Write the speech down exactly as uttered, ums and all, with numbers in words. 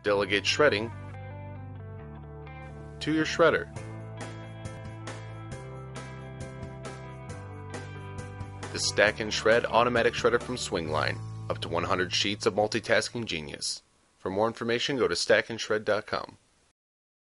Delegate shredding to your shredder. The Stack and Shred automatic shredder from Swingline. Up to one hundred sheets of multitasking genius. For more information, go to stack and shred dot com.